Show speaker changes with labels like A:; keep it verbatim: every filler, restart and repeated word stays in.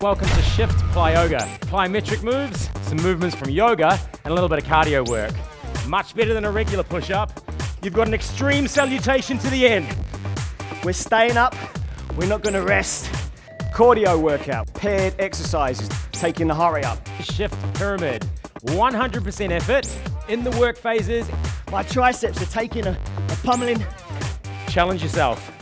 A: Welcome to Shift Plyoga. Plyometric moves, some movements from yoga, and a little bit of cardio work. Much better than a regular push-up. You've got an extreme salutation to the end.
B: We're staying up, we're not gonna rest. Cardio workout, paired exercises, taking the hurry up.
A: Shift pyramid, one hundred percent effort in the work phases.
B: My triceps are taking a, a pummeling.
A: Challenge yourself.